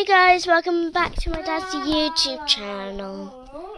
Hey guys, welcome back to my dad's YouTube channel.